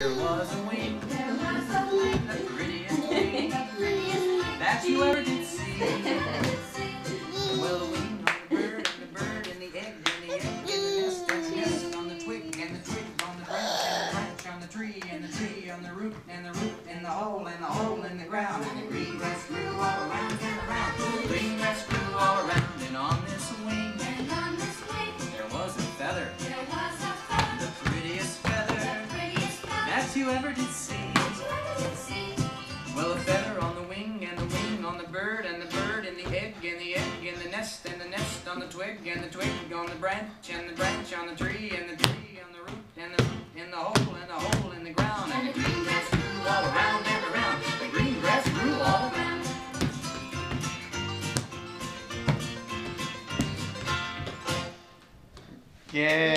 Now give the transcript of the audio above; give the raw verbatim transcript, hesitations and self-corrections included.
There was a wing, the prettiest wing that you ever did see. Well, the wing on the bird, and the bird, and the egg, and the egg, and the nest, and the nest on the twig, and the twig on the branch, and the branch on the tree, and the tree on the root, and the root in the hole, and the hole in the ground, and the green grass grew all around and around. The green grass grew all around, and on this wing, and on this wing, there was a feather, there was a feather, the prettiest feather, the prettiest feather that you ever did see. Well, a feather on the wing, and the wing on the bird, and the bird and the egg, and the egg and the nest, and the nest on the twig, and the twig on the branch, and the branch on the tree, and the tree on the root, and the root in the hole, and the hole in the ground, and the green grass grew all around and around. The green grass grew all around. Yeah.